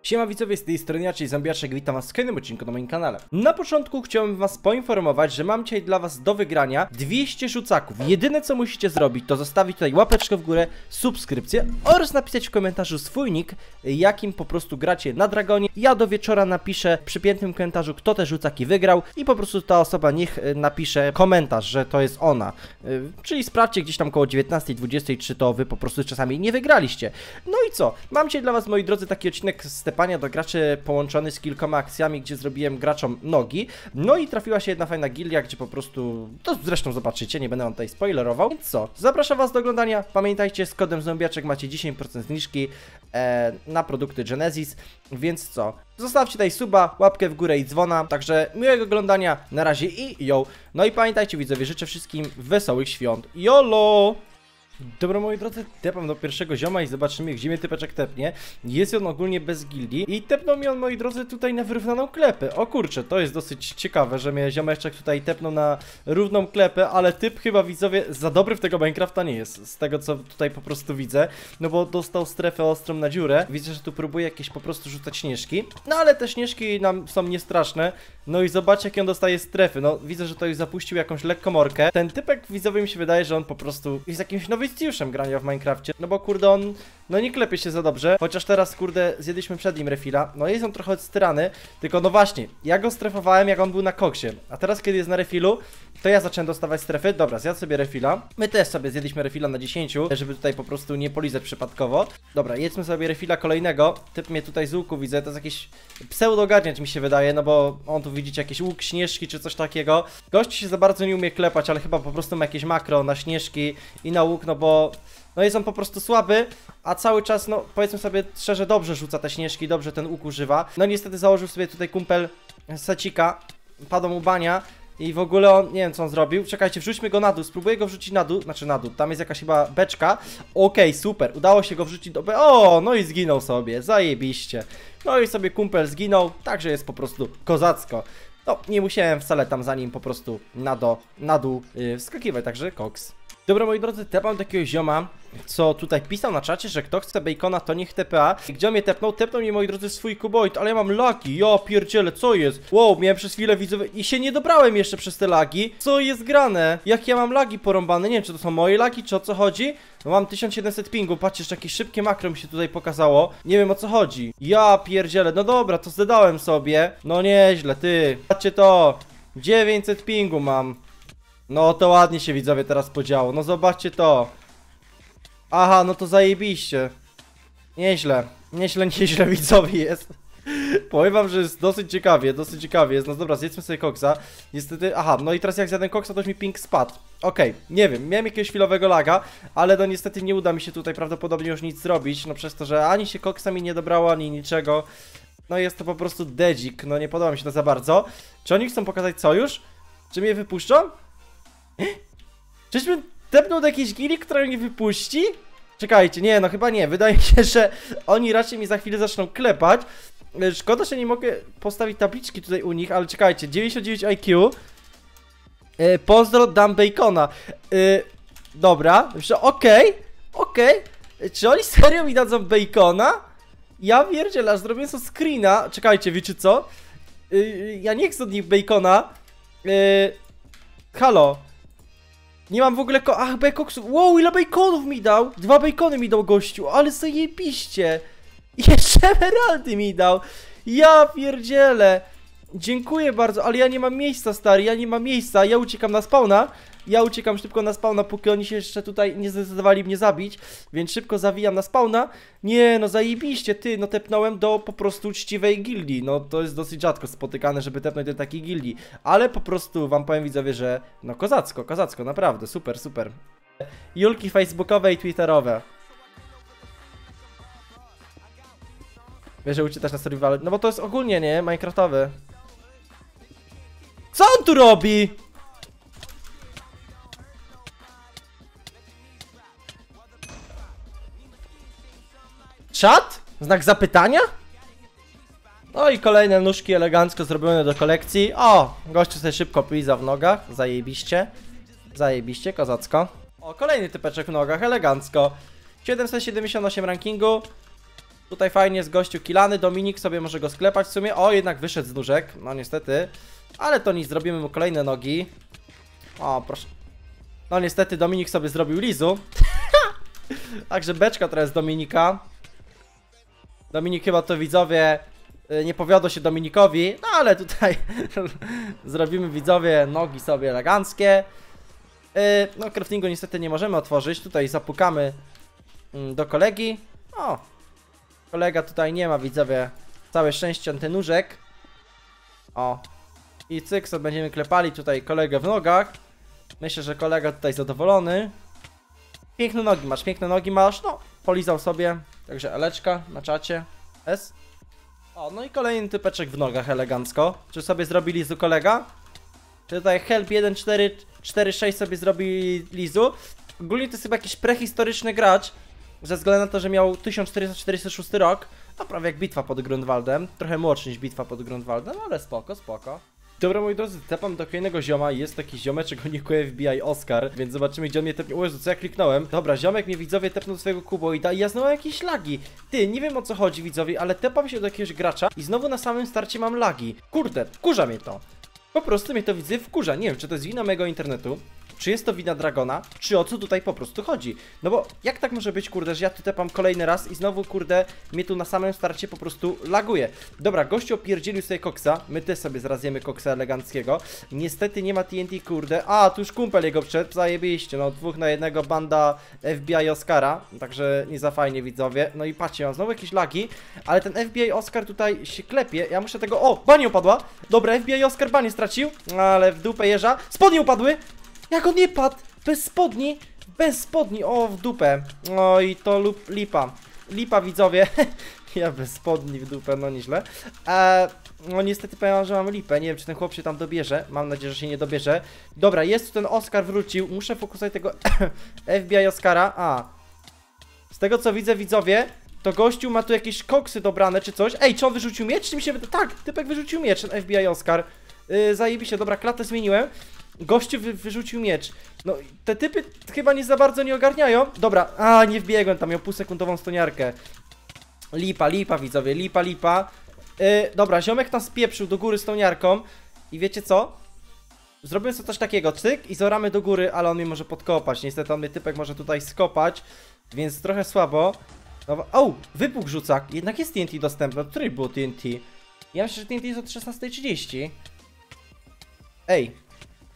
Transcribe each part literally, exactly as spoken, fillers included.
Siema widzowie, z tej strony ja, czyli Zombiaczek, witam was w kolejnym odcinku na moim kanale. Na początku chciałbym was poinformować, że mam dzisiaj dla was do wygrania dwieście rzucaków. Jedyne co musicie zrobić, to zostawić tutaj łapeczkę w górę, subskrypcję oraz napisać w komentarzu swój nick, jakim po prostu gracie na Dragonie. Ja do wieczora napiszę w przypiętym komentarzu, kto te rzucaki wygrał i po prostu ta osoba niech napisze komentarz, że to jest ona. Czyli sprawdźcie gdzieś tam koło dziewiętnastej dwudziestej, czy to wy po prostu czasami nie wygraliście. No i co? Mam dzisiaj dla was, moi drodzy, taki odcinek z stepania do graczy połączony z kilkoma akcjami, gdzie zrobiłem graczom nogi. No i trafiła się jedna fajna gildia, gdzie po prostu, to zresztą zobaczycie, nie będę wam tutaj spoilerował. Więc co? Zapraszam was do oglądania. Pamiętajcie, z kodem Zombiaczek macie dziesięć procent zniżki e, na produkty Genesis. Więc co? Zostawcie tutaj suba, łapkę w górę i dzwona. Także miłego oglądania. Na razie i yo. No i pamiętajcie widzowie, życzę wszystkim wesołych świąt. YOLO! Dobra moi drodzy, tepam do pierwszego zioma i zobaczymy, gdzie mnie typeczek tepnie. Jest on ogólnie bez gildii i tepnął mi on, moi drodzy, tutaj na wyrównaną klepę. O kurczę, to jest dosyć ciekawe, że mnie ziomeczek tutaj tepnął na równą klepę, ale typ chyba, widzowie, za dobry w tego Minecrafta nie jest, z tego co tutaj po prostu widzę. No bo dostał strefę ostrą na dziurę. Widzę, że tu próbuje jakieś po prostu rzucać śnieżki. No ale te śnieżki nam są niestraszne. No i zobaczcie, jak on dostaje strefy. No widzę, że to już zapuścił jakąś lekkomorkę. Ten typek, widzowie, mi się wydaje, że on po prostu jest jakimś nowicjuszem grania w Minecrafcie. No bo kurde, on no nie klepie się za dobrze. Chociaż teraz, kurde, zjedliśmy przed nim refila. No jest on trochę odstyrany. Tylko no właśnie, ja go strefowałem, jak on był na koksie. A teraz, kiedy jest na refilu, to ja zacząłem dostawać strefy. Dobra, zjadł sobie refila. My też sobie zjedliśmy refila na dziesięć, żeby tutaj po prostu nie polizać przypadkowo. Dobra, jedzmy sobie refila kolejnego. Typ mnie tutaj z łuku widzę, to jest jakiś pseudogarniacz mi się wydaje, no bo on tu widzicie jakiś łuk, śnieżki czy coś takiego. Gość się za bardzo nie umie klepać, ale chyba po prostu ma jakieś makro na śnieżki i na łuk, no bo no jest on po prostu słaby, a cały czas, no powiedzmy sobie szczerze, dobrze rzuca te śnieżki, dobrze ten łuk używa. No niestety założył sobie tutaj kumpel secika, padł mu bania. I w ogóle on, nie wiem co on zrobił. Czekajcie, wrzućmy go na dół, spróbuję go wrzucić na dół. Znaczy na dół, tam jest jakaś chyba beczka. Okej, okay, super, udało się go wrzucić do... O, no i zginął sobie, zajebiście. No i sobie kumpel zginął, także jest po prostu kozacko. No, nie musiałem wcale tam za nim po prostu na, do, na dół yy, wskakiwać, także koks. Dobra moi drodzy, tepam takiego zioma, co tutaj pisał na czacie, że kto chce bacona, to niech T P A. Gdzie on mnie tepnął? Tepnął mnie, moi drodzy, swój kuboid, ale ja mam lagi, ja pierdzielę, co jest? Wow, miałem przez chwilę widzowie i się nie dobrałem jeszcze przez te lagi. Co jest grane? Jak ja mam lagi porąbane? Nie wiem, czy to są moje lagi, czy o co chodzi? No mam tysiąc siedemset pingu, patrzcie, jeszcze jakieś szybkie makro mi się tutaj pokazało. Nie wiem o co chodzi. Ja pierdzielę, no dobra, to zdedałem sobie. No nieźle, ty. Patrzcie to, dziewięćset pingu mam. No to ładnie się widzowie teraz podziało, no zobaczcie to. Aha, no to zajebiście. Nieźle, nieźle, nieźle widzowie jest. Powiem wam, że jest dosyć ciekawie, dosyć ciekawie jest. No dobra, zjedzmy sobie koksa. Niestety, aha, no i teraz jak zjadłem koksa, to już mi ping spadł. Okej, okay, nie wiem, miałem jakiegoś chwilowego laga, ale no niestety nie uda mi się tutaj prawdopodobnie już nic zrobić. No przez to, że ani się koksa mi nie dobrało, ani niczego. No jest to po prostu dedzik, no nie podoba mi się to za bardzo. Czy oni chcą pokazać sojusz? Czy mnie wypuszczą? Czyżbym tepnął do jakiejś gili, która mnie wypuści? Czekajcie, nie, no chyba nie. Wydaje mi się, że oni raczej mi za chwilę zaczną klepać. Szkoda, że nie mogę postawić tabliczki tutaj u nich, ale czekajcie, dziewięćdziesiąt dziewięć I Q. Yy, pozdro, dam bacona. Yy, dobra, że okej, okay, okej. Okay. Czy oni serio mi dadzą bacona? Ja pierdzielę, aż zrobię sobie screena. Czekajcie, wiecie co? Yy, ja nie chcę od nich bacona. Yy, halo. Nie mam w ogóle ko... Ach, bekoksu. Wow, ile baconów mi dał? Dwa bacony mi dał gościu, ale zajebiście. Jeszcze emeraldy mi dał. Ja pierdzielę. Dziękuję bardzo, ale ja nie mam miejsca, stary, ja nie mam miejsca. Ja uciekam na spawna. Ja uciekam szybko na spawna, póki oni się jeszcze tutaj nie zdecydowali mnie zabić. Więc szybko zawijam na spawna. Nie, no zajebiście, ty, no tepnąłem do po prostu uczciwej gildii. No to jest dosyć rzadko spotykane, żeby tepnąć do takiej gildii. Ale po prostu wam powiem widzowie, że no kozacko, kozacko, naprawdę, super, super. Julki facebookowe i twitterowe. Wiesz, że uciekasz na survival, no bo to jest ogólnie, nie, minecraftowy. Co on tu robi? Czat? Znak zapytania? No i kolejne nóżki elegancko zrobione do kolekcji. O, gościu sobie szybko pliza w nogach. Zajebiście. Zajebiście, kozacko. O, kolejny typeczek w nogach, elegancko. siedemset siedemdziesiąt osiem rankingu. Tutaj fajnie jest gościu kilany, Dominik sobie może go sklepać w sumie. O, jednak wyszedł z nóżek, no niestety. Ale to nic, zrobimy mu kolejne nogi. O, proszę. No niestety Dominik sobie zrobił Lizu. Także beczka teraz Dominika. Dominik chyba to widzowie nie powiodło się Dominikowi. No ale tutaj zrobimy widzowie nogi sobie eleganckie. No craftingu niestety nie możemy otworzyć. Tutaj zapukamy do kolegi. O, kolega tutaj nie ma widzowie. Całe szczęście antenóżek. O. I cyk sobie będziemy klepali tutaj kolegę w nogach. Myślę, że kolega tutaj zadowolony. Piękne nogi masz, piękne nogi masz. No, polizał sobie. Także Eleczka na czacie. S. O, no i kolejny typeczek w nogach elegancko. Czy sobie zrobi Lizu kolega? Czy tutaj Help jeden cztery cztery sześć sobie zrobi Lizu? Ogólnie to jest chyba jakiś prehistoryczny gracz. Ze względu na to, że miał tysiąc czterysta czterdzieści szósty rok. No prawie jak bitwa pod Grunwaldem. Trochę młodszy niż bitwa pod Grunwaldem, ale spoko, spoko. Dobra moi drodzy, tepam do kolejnego zioma. Jest taki ziomeczek o niku F B I Oscar, więc zobaczymy gdzie on mnie tepnie. O Jezu, co ja kliknąłem? Dobra, ziomek mnie widzowie tepnął do swojego kuboida i ja znowu mam jakieś lagi. Ty, nie wiem o co chodzi widzowie, ale tepam się do jakiegoś gracza i znowu na samym starcie mam lagi. Kurde, wkurza mnie to. Po prostu mnie to widzę wkurza. Nie wiem, czy to jest wina mojego internetu, czy jest to wina Dragona, czy o co tutaj po prostu chodzi. No bo jak tak może być, kurde, że ja tu tepam kolejny raz i znowu, kurde, mnie tu na samym starcie po prostu laguje. Dobra, gościu opierdzielił sobie koksa, my też sobie zaraz jemy koksa eleganckiego. Niestety nie ma T N T, kurde. A, tu już kumpel jego przed, zajebiście, no dwóch na jednego banda F B I Oscara, także nie za fajnie widzowie. No i patrzcie, mam znowu jakieś lagi, ale ten F B I Oscar tutaj się klepie, ja muszę tego... O, banie upadła! Dobra, F B I Oscar banie stracił, ale w dupę jeża. Spodnie upadły! Jak on nie padł? Bez spodni? Bez spodni, o w dupę. O i to lub lipa. Lipa widzowie. Ja bez spodni w dupę, no nieźle. Eee, no niestety powiem, że mam lipę. Nie wiem, czy ten chłop się tam dobierze. Mam nadzieję, że się nie dobierze. Dobra, jest tu ten Oscar, wrócił. Muszę fokusować tego F B I Oscara. A. Z tego co widzę widzowie, to gościu ma tu jakieś koksy dobrane czy coś. Ej, czy on wyrzucił miecz? Czy mi się wyda... Tak, typek wyrzucił miecz, ten F B I Oscar. Yy, zajebiście, dobra, klatę zmieniłem. Gościu wy, wyrzucił miecz. No, te typy chyba nie za bardzo nie ogarniają. Dobra, a nie wbiegłem tam, miał półsekundową stoniarkę. Lipa, lipa widzowie, lipa, lipa. Yy, dobra, ziomek nas spieprzył do góry stoniarką. I wiecie co? Zrobimy sobie coś takiego, cyk i zoramy do góry, ale on mnie może podkopać. Niestety on mnie typek może tutaj skopać, więc trochę słabo. No, o, wybuch rzucak. Jednak jest T N T dostępne. Od której było T N T? Ja myślę, że T N T jest od szesnastej trzydzieści. Ej.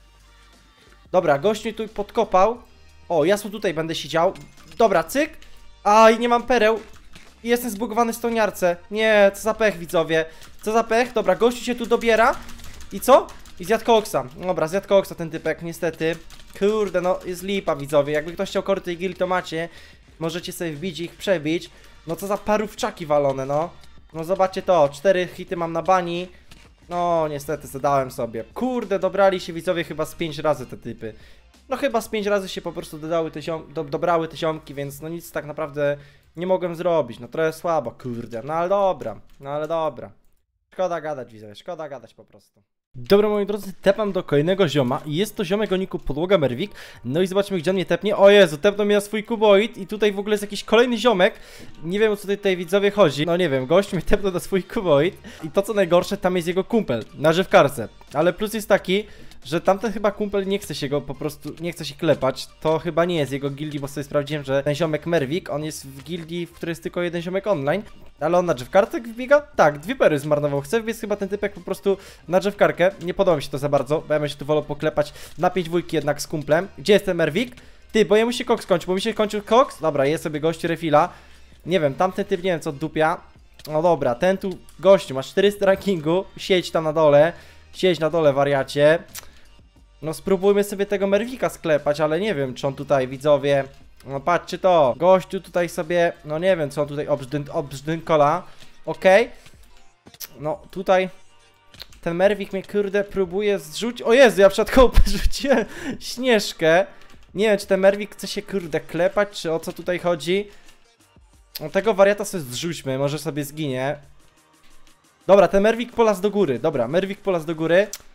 Dobra, gość mnie tu podkopał. O, ja sobie tutaj będę siedział. Dobra, cyk. Aj, nie mam pereł. Jestem zbugowany w stoniarce. Nie, co za pech widzowie. Co za pech. Dobra, gościu się tu dobiera. I co? I zjadł koksa. Dobra, zjadł koksa ten typek, niestety. Kurde, no jest lipa widzowie. Jakby ktoś chciał korty i gil, to macie. Możecie sobie wbić i ich przebić. No co za parówczaki walone, no. No zobaczcie to, cztery hity mam na bani. No niestety zadałem sobie. Kurde, dobrali się widzowie chyba z pięć razy te typy. No chyba z pięć razy się po prostu dodały te ziom do dobrały te ziomki, więc no nic tak naprawdę nie mogłem zrobić. No trochę słabo, kurde, no ale dobra, no ale dobra. Szkoda gadać widzowie, szkoda gadać po prostu. Dobra moi drodzy, tepam do kolejnego zioma i jest to ziomek o niku Podłoga Merwik. No i zobaczmy gdzie on mnie tepnie. O Jezu, tepnął mnie na swój kuboid i tutaj w ogóle jest jakiś kolejny ziomek. Nie wiem o co tutaj widzowie chodzi. No nie wiem, gość mnie tepnął na swój kuboid i to co najgorsze, tam jest jego kumpel na żywkarce. Ale plus jest taki, że tamten chyba kumpel nie chce się go po prostu, nie chce się klepać. To chyba nie jest jego gildii, bo sobie sprawdziłem, że ten ziomek Merwik, on jest w gildii, w której jest tylko jeden ziomek online. Ale on na drzewkartek wbiega? Tak, dwie pery zmarnował. Chce wbiec chyba ten typek po prostu na drzewkarkę. Nie podoba mi się to za bardzo, bo ja bym się tu wolał poklepać na pięć dwójki jednak z kumplem. Gdzie jest ten Merwik? Ty, bo jemu się koks kończy, bo mi się kończył koks. Dobra, jest sobie gościu refila. Nie wiem, tamten typ nie wiem co dupia. No dobra, ten tu gościu ma czterysta rankingu. Siedź tam na dole. Siedź na dole, wariacie. No spróbujmy sobie tego Merwika sklepać, ale nie wiem czy on tutaj widzowie. No patrzcie to, gościu tutaj sobie, no nie wiem co on tutaj obzdyn, obzdynkola. Okej. Okay. No tutaj ten Merwik mnie kurde próbuje zrzucić. O Jezu, ja przed kołpę rzuciłem Śnieżkę. Nie wiem czy ten Merwik chce się kurde klepać, czy o co tutaj chodzi. No tego wariata sobie zrzućmy, może sobie zginie. Dobra, ten Merwik polaz do góry, dobra, Merwik polaz do góry.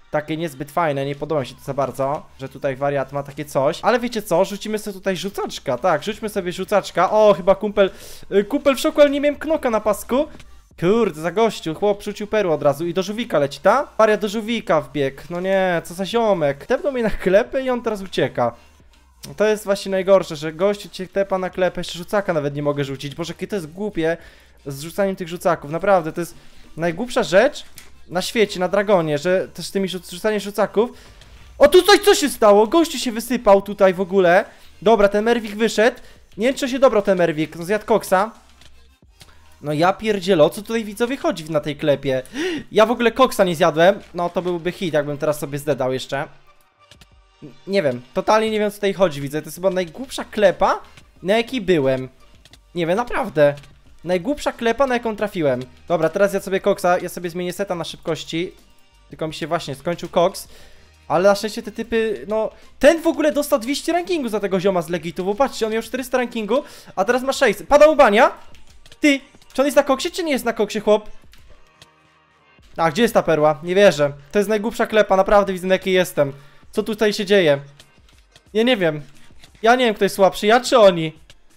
takie niezbyt fajne, nie podoba mi się to za bardzo, że tutaj wariat ma takie coś. Ale wiecie co, rzucimy sobie tutaj rzucaczka, tak, rzućmy sobie rzucaczka. O, chyba kumpel, y, kumpel w szoku, ale nie miałem knoka na pasku. Kurde, za gościu, chłop rzucił perłę od razu i do żółwika leci, ta? Wariat do żółwika wbiegł, no nie, co za ziomek. Tepnął mnie na klepę i on teraz ucieka. To jest właśnie najgorsze, że gościu cię tepa na klepę, jeszcze rzucaka nawet nie mogę rzucić. Boże, jakie to jest głupie z rzucaniem tych rzucaków, naprawdę, to jest najgłupsza rzecz na świecie, na Dragonie, że też z tymi rzucaniem rzucaków. O, tutaj co się stało? Gościu się wysypał tutaj w ogóle. Dobra, ten Merwik wyszedł. Nie wiem, czy się dobrał ten Merwik, no zjadł koksa. No ja pierdzielę, o co tutaj widzowie chodzi na tej klepie? Ja w ogóle koksa nie zjadłem. No to byłby hit, jakbym teraz sobie zdedał jeszcze. Nie wiem, totalnie nie wiem, co tutaj chodzi, widzę. To jest chyba najgłupsza klepa, na jakiej byłem. Nie wiem, naprawdę. Najgłupsza klepa, na jaką trafiłem. Dobra, teraz ja sobie koksa, ja sobie zmienię seta na szybkości. Tylko mi się właśnie skończył koks. Ale na szczęście te typy, no... Ten w ogóle dostał dwieście rankingu za tego zioma z Legitu, bo patrzcie, on miał czterysta rankingu, a teraz ma sześćset. Pada mu bania? Ty, czy on jest na koksie, czy nie jest na koksie, chłop? A, gdzie jest ta perła? Nie wierzę. To jest najgłupsza klepa, naprawdę widzę, na jakiej jestem. Co tutaj się dzieje? Ja nie wiem. Ja nie wiem, kto jest słabszy, ja czy oni?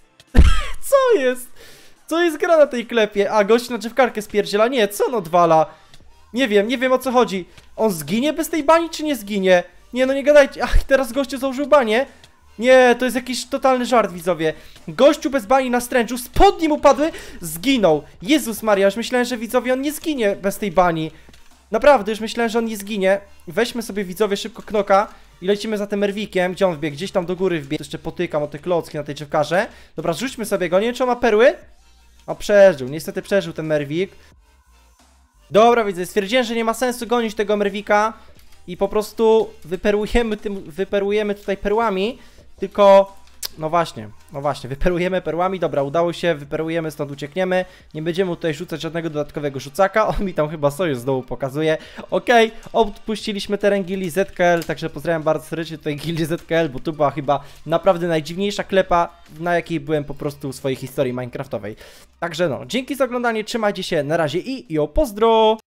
Co jest? Co jest gra na tej klepie? A, gość na drzewkarkę spierdziela. Nie, co on odwala? Nie wiem, nie wiem, o co chodzi. On zginie bez tej bani, czy nie zginie? Nie, no nie gadajcie. Ach, teraz gościu założył banię. Nie, to jest jakiś totalny żart, widzowie. Gościu bez bani na stręczu, spodnie mu padły, zginął. Jezus Maria, już myślałem, że widzowie, on nie zginie bez tej bani. Naprawdę, już myślałem, że on nie zginie. Weźmy sobie, widzowie, szybko knoka i lecimy za tym Merwikiem. Gdzie on wbiegł? Gdzieś tam do góry wbiegł. Jeszcze potykam o te klocki na tej drzewkarze. Dobra, zrzućmy sobie go. Nie wiem, czy on ma perły? O, przeżył. Niestety przeżył ten Merwik. Dobra, widzę. Stwierdziłem, że nie ma sensu gonić tego Merwika i po prostu wyperłujemy, tym, wyperłujemy tutaj perłami. Tylko... No właśnie, no właśnie, wyperujemy perłami, dobra, udało się, wyperujemy, stąd uciekniemy. Nie będziemy tutaj rzucać żadnego dodatkowego rzucaka, on mi tam chyba sojusz z dołu pokazuje. Okej, okay, odpuściliśmy teren gildii Z K L, także pozdrawiam bardzo serdecznie tutaj gildii Z K L, bo tu była chyba naprawdę najdziwniejsza klepa, na jakiej byłem po prostu w swojej historii minecraftowej. Także no, dzięki za oglądanie, trzymajcie się, na razie i jo, pozdro!